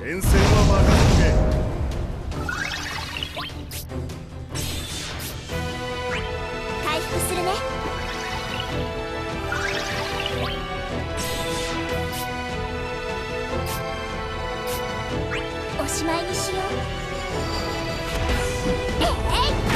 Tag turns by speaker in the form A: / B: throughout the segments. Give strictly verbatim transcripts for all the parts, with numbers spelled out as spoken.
A: 前線は任せて
B: 回復するね。おしまいにしよう。えいえい。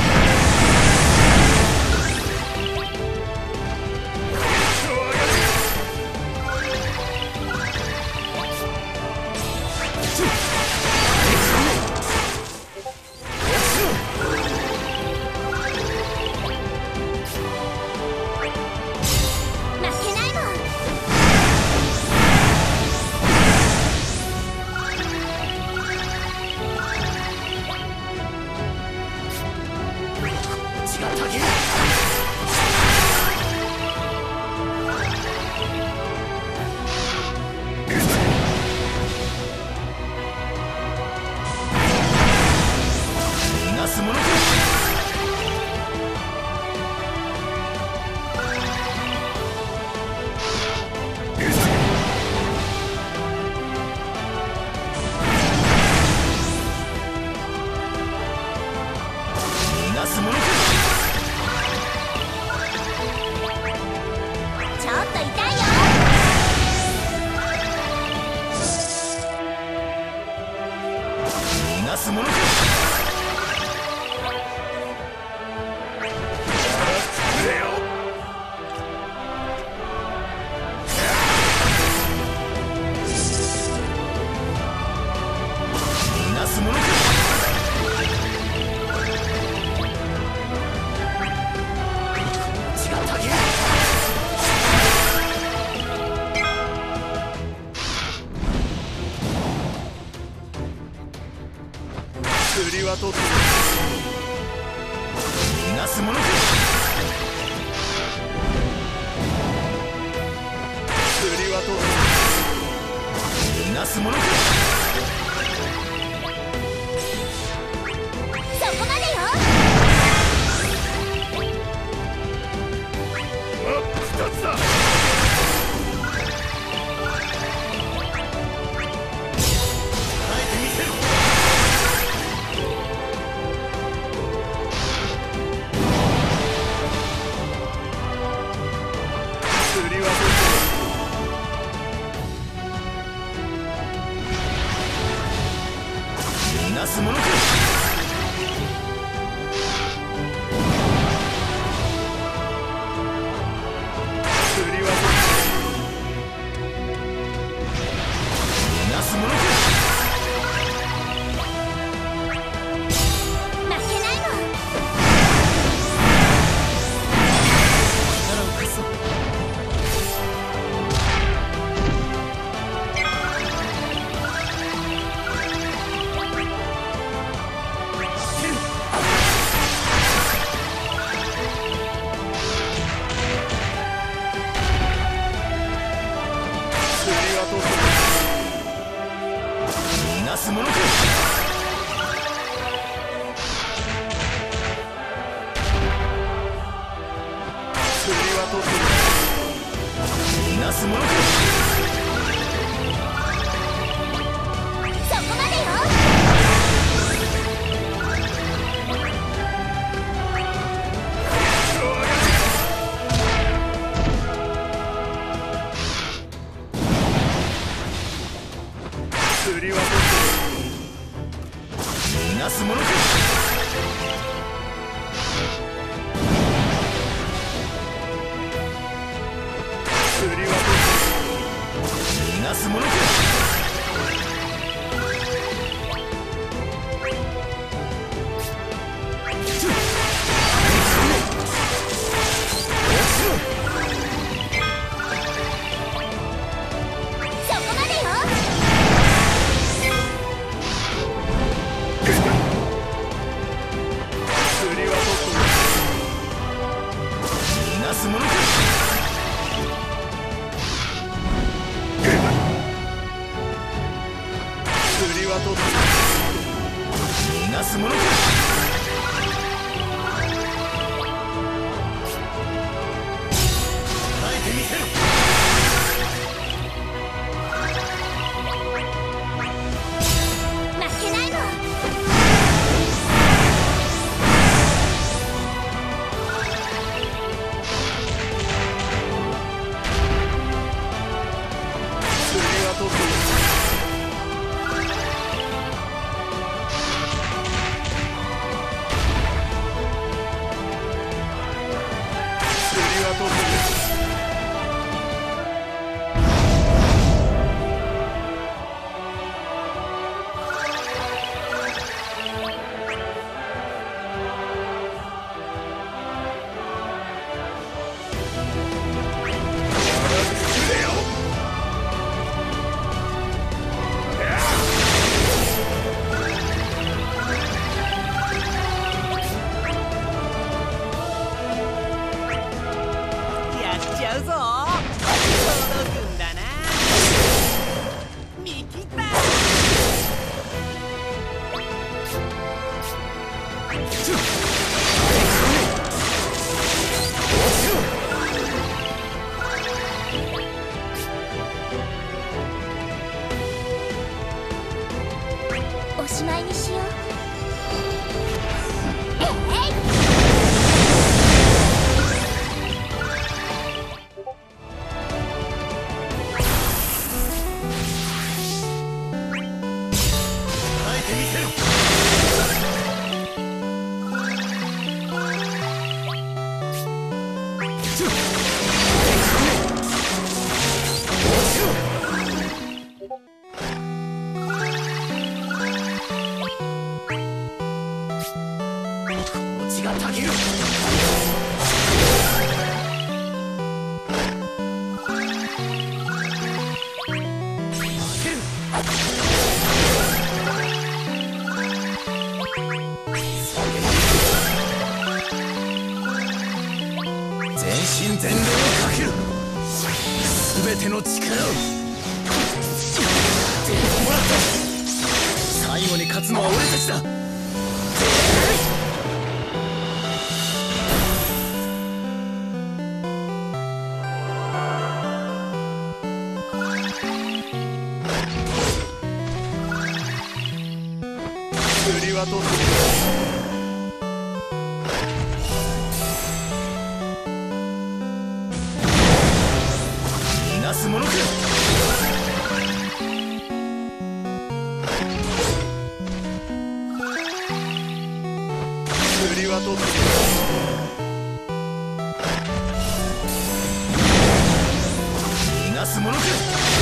A: 釣りはとって
C: 逃がすものか。
A: 釣りはとって
C: 逃がすものか。
B: そこまでよ。
A: 真っ二つだ。
C: 逃がすものか。
A: 釣りは
C: 逃がすものか。
B: 負けないもん。
C: 力を貸そう。逃がすものか。
A: 釣りはとって
C: 逃がすものか。
B: そこまでよ。
A: 釣りはとって
C: 逃がすものか。
A: 釣りはとって
C: 逃がすものか。
B: そこまでよ。
A: 釣りはとって
C: 逃がすものか。
A: 釣りはとって
C: 逃がすものか。耐えてみせろ。
B: しまいにしよう。えい
C: 耐えてみせる。血がたぎる。全身全霊をかける。全ての力を出てもらった。最後に勝つのは俺たちだ。釣りはどうする。逃がすものか。釣りはどうする。逃がすものか。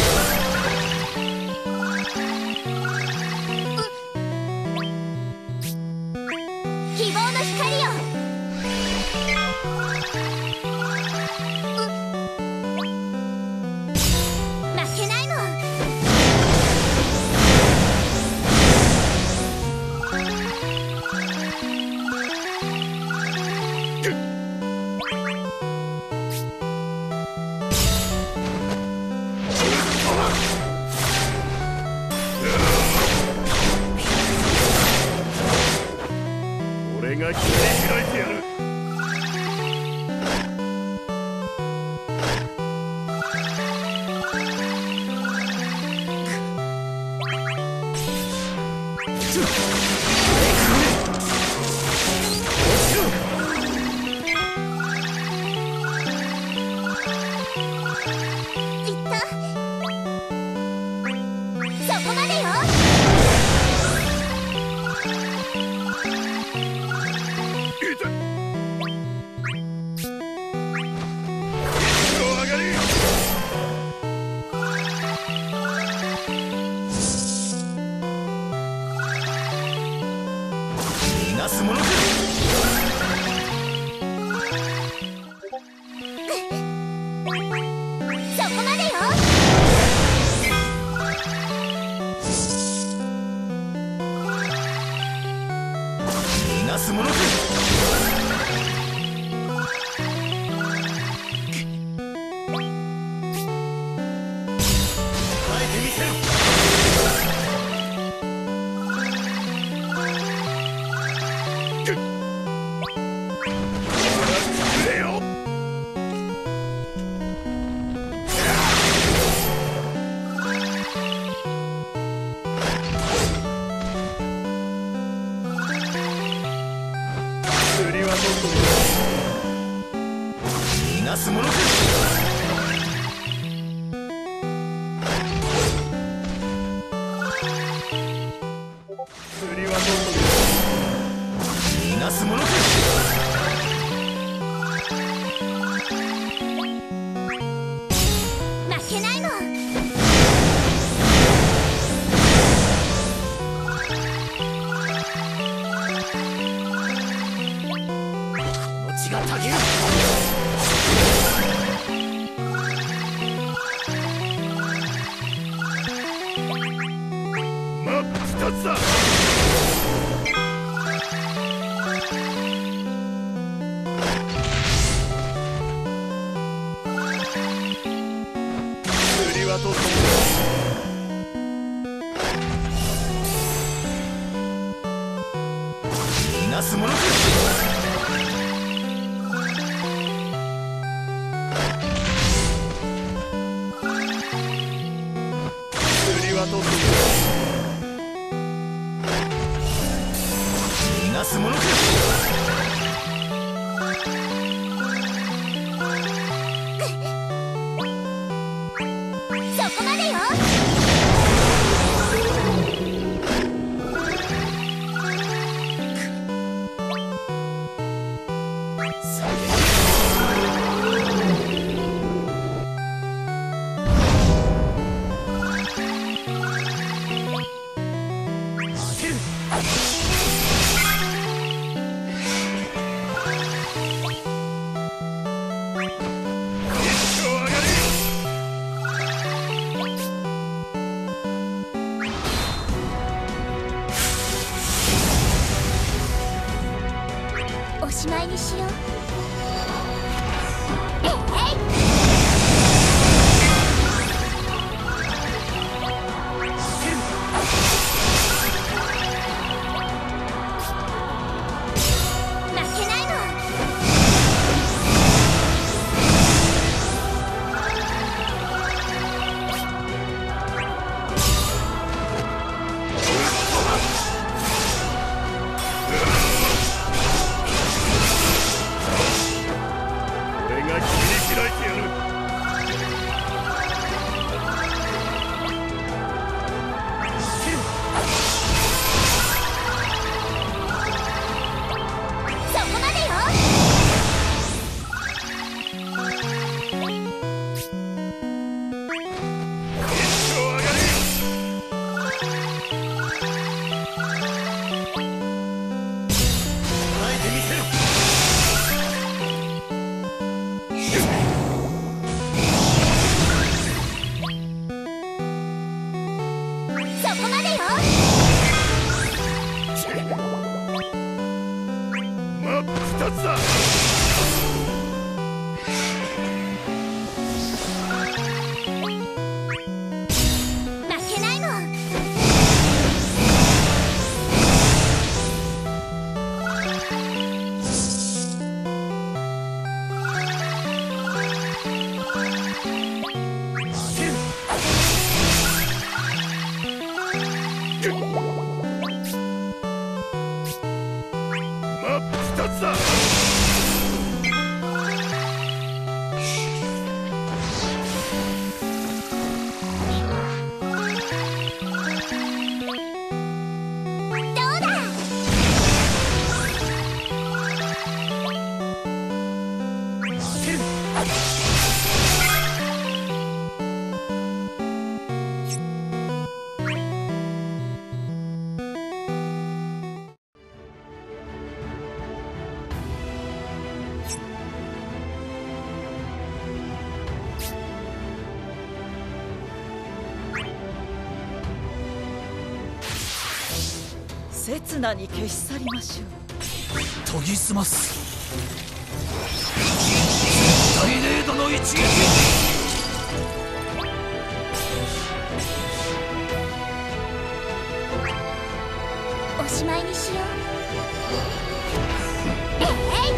B: 希望の光よ。負けないもん。俺が切り開いてやる。 いった。そこまでよ。
C: 逃がすものか。
B: そこまでよ。
C: 逃がすものか。耐えてみせる。釣りはどこ。逃がすものか。釣りはどこ。逃がすものか。
B: 負けないもん。
C: 血がたぎる。真っ二つだ。釣りはどうする。逃がすものか。釣りはどうする。 すものか。
B: そこまでよ。おしまいにしよう。えいえい。
D: 刹那に消し去りましょう。
C: 研ぎ澄ます絶対零度の一撃。
B: おしまいにしよう。えい。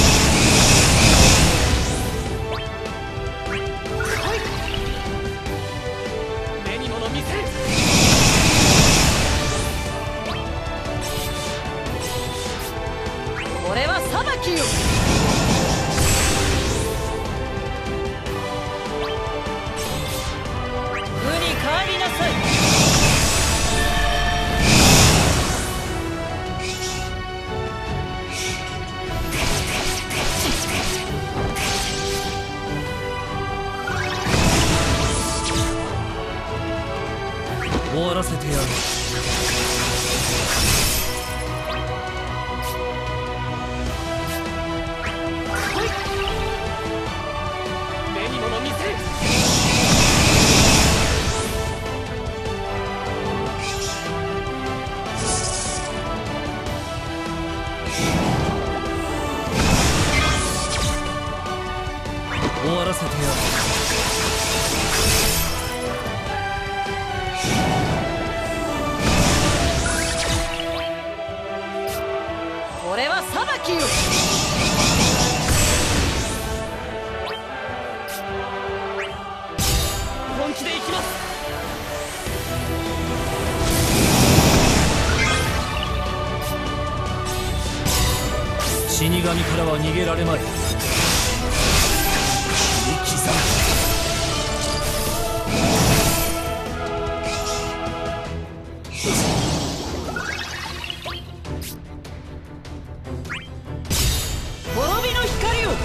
A: 目に物見せる。
D: これは裁きよ。無に帰りなさい。
C: 終わらせてやる。
A: 目に物見せる。
C: 終わらせてやる。
D: これは裁きよ。
A: 本気で行きます。
C: 神からは逃げられまい。切り刻む。
D: 滅びの光を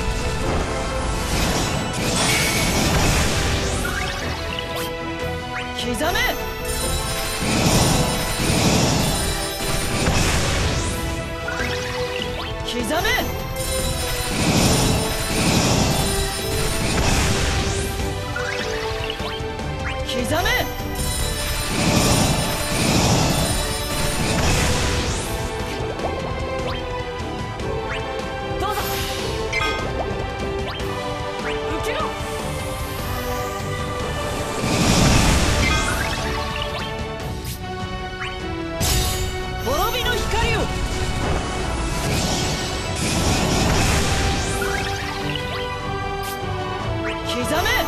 D: 刻め。刻め。刻め。どうだ。受けろ。滅びの光を刻め。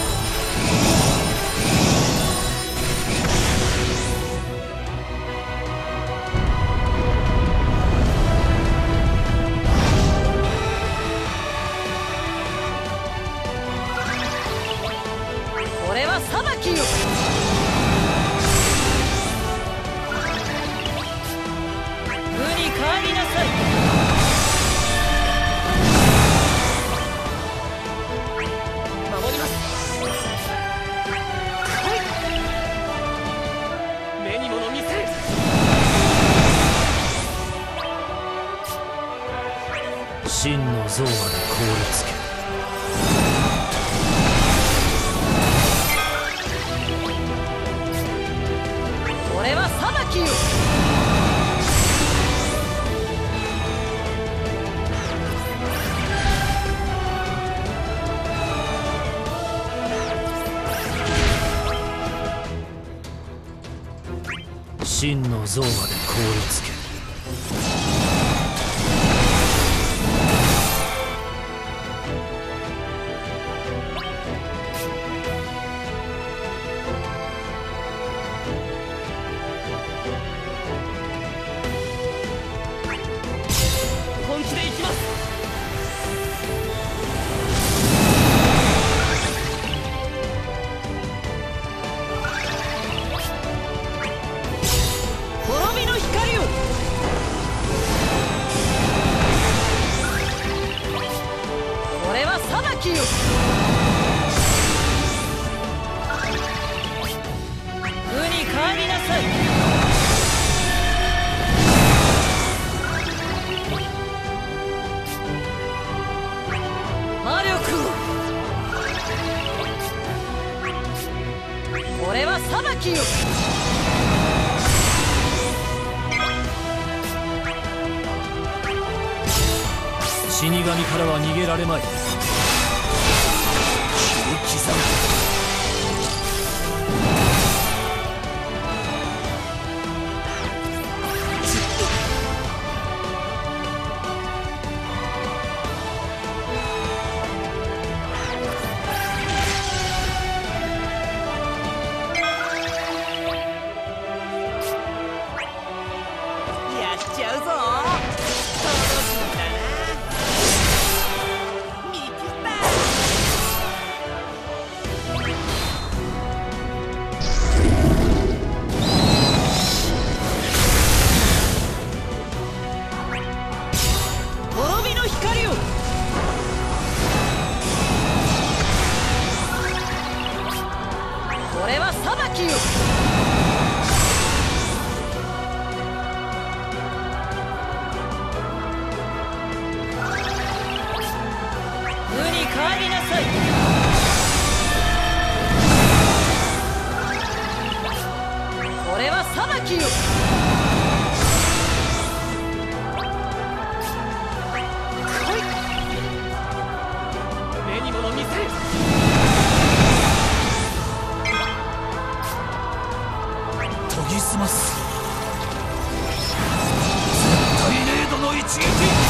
D: これは裁きよ。無に帰りなさい。守ります。目に物見せる。
C: 真の像まで凍りつけ。
D: これは裁きよ。
C: 真の像まで凍りつけ。
D: 本気で行きます。滅びの光をこれは裁きよ。無に帰りなさい。魔力をこれは裁きよ。
C: 死神からは逃げられまい。切り刻む。
A: やっちゃうぞ。楽しみだな。見切った。
D: 滅びの光をこれは裁きよ。無に帰りなさい。これは裁きよ。来い。目に物見せる。
C: 研ぎ澄ます。絶対レードの一撃。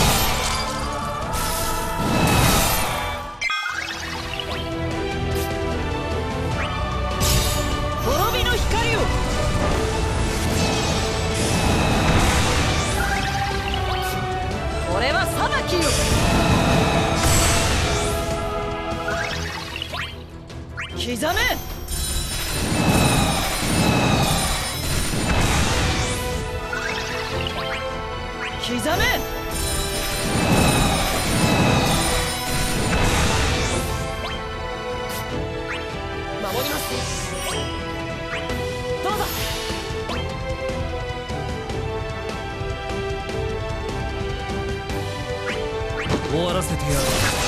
D: 滅びの光をこれは裁きよ。
C: 終わらせてやる。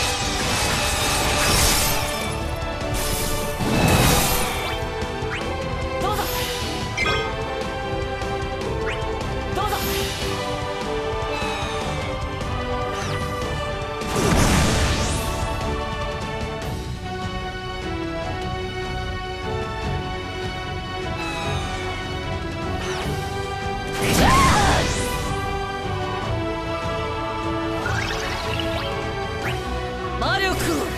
A: どうぞどうぞ。
D: 魔力を。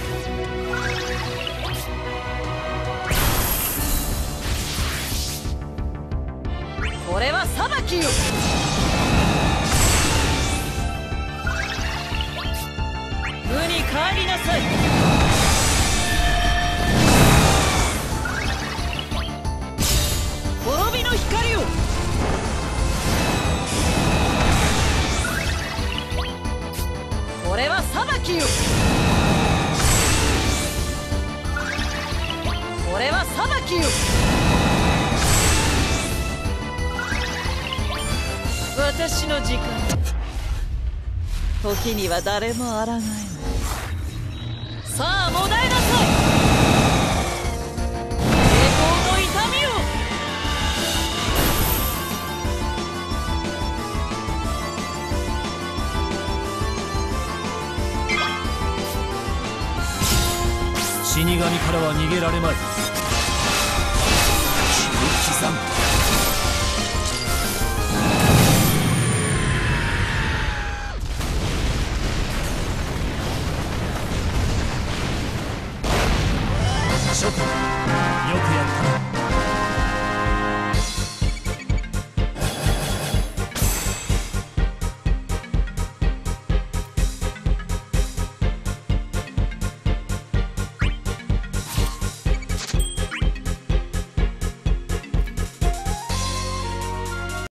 D: これは裁きよ。無に帰りなさい。滅びの光を。これは裁きよ。これは裁きよ。私の時間。時には誰も抗えない。さあもだえなさい。栄光の痛みを。
C: 死神からは逃げられまい。